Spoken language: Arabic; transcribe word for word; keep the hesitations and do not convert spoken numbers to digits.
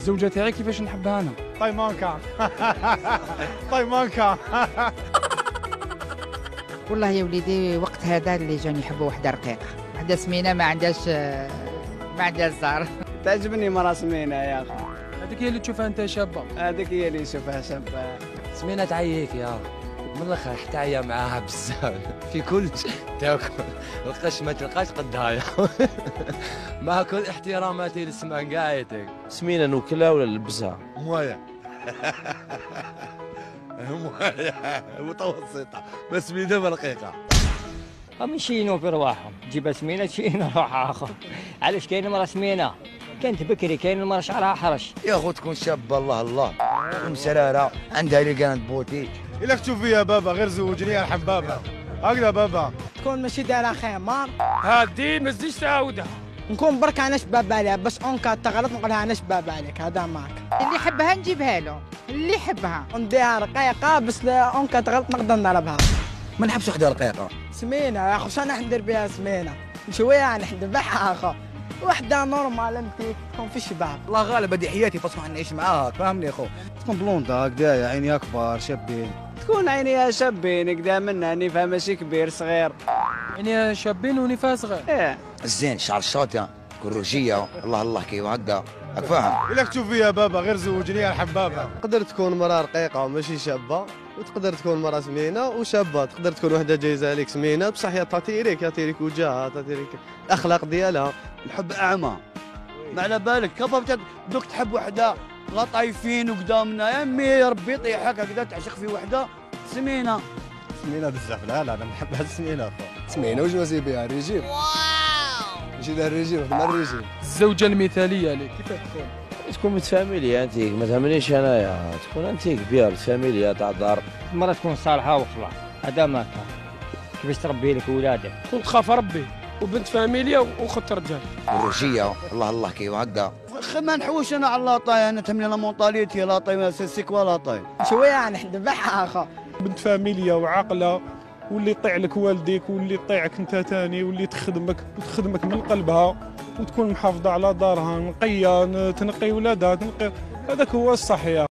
الزوجه تاعي كيفاش نحبها انا؟ طيمانكا طيمانكا. والله يا وليدي وقت هذا اللي جاني يحبوا وحده رقيقه، وحده سمينه ما عندهاش ما عندهاش زهر. تعجبني مرا سمينه يا اخي. هذيك هي اللي تشوفها انت شابه. هذيك هي اللي نشوفها شابه. سمينه تعييك يا من الاخر حتعيا معاها بزاف في كل تاكل القش ما تلقاش قدها مع كل احتراماتي للسمان قاعدتك. سمينه نوكلها ولا نلبسها؟ مويه مويه متوسطه بس سمينه رقيقه. هم يشينوا في رواحهم، تجيب سمينه تشين روح اخر. علاش كاين مرا سمينه كانت بكري، كاين المرا شعرها حرش. يا اخو تكون شابه الله الله ومسراره عندها لي كانت بوتي. إلا تشوفي يا بابا غير زوجني ارحم بابا هكذا بابا. تكون ماشي دايره خمار هادي ما تزيدش تعاودها. نكون برك انا شباب عليها باش اونكا تغلط نقولها انا شباب عليك. هذا معك اللي يحبها نجيبها له، اللي يحبها نديها رقيقه بس اونكا تغلط نقدر نضربها. ما نحبش وحده رقيقه. سمينه يا اخو شنو ندير بها سمينه؟ شويه نذبحها اخو. وحده نورمال انت تكون في الشباب. الله غالب هذه حياتي فاصبح نعيش معاها فاهمني يا اخو. تكون بلوندا هكذايا عيني اكبر شابين. تكون عينيها شابين كدا منها نفها ماشي كبير صغير. يعني شابين ونفاس صغير. ايه الزين شعر الشاطئ كل رجيه الله الله كي وهكا راك فاهم. إلا تشوفي يا بابا غير زوجني ارحم بابا. تقدر تكون مرأة رقيقة وماشي شابة، وتقدر تكون مرأة سمينة وشابة. تقدر تكون وحدة جايزة عليك سمينة بصح هي تعطي لك تعطي لك وجهها تعطي لك الأخلاق ديالها. الحب اعمى ما على بالك كيف دوك تحب وحده لا طايفين وقدامنا يا امي يا ربي يطيحك هكذا تعشق في وحده سمينه. سمينه بزاف. لا لا انا نحبها السمينه. سمينة وجوازي بها ريجيم. ماشي دار ريجيم مع الريجيم. الزوجه المثاليه لك كيفاش تكون؟ تكون متفاميليه انت ما تهمنيش انايا، تكون انت كبير فاميليا تاع دار. المرا تكون صالحه وخلاص، هذا ما كان. كيفاش تربي لك ولادك؟ تكون تخاف ربي وبنت فاميليا وخت رجال. الرجيه الله الله كي وهكا. ما نحوش انا على لاطاي انا تمني لا مونطاليتي لاطاي سيك ولا لاطاي. شويه نذبحها اخو. بنت فاميليا وعاقله واللي يطيع لك والديك واللي يطيعك انت ثاني واللي تخدمك وتخدمك من قلبها وتكون محافظه على دارها، نقيه تنقي ولادها تنقي. هذاك هو الصح يا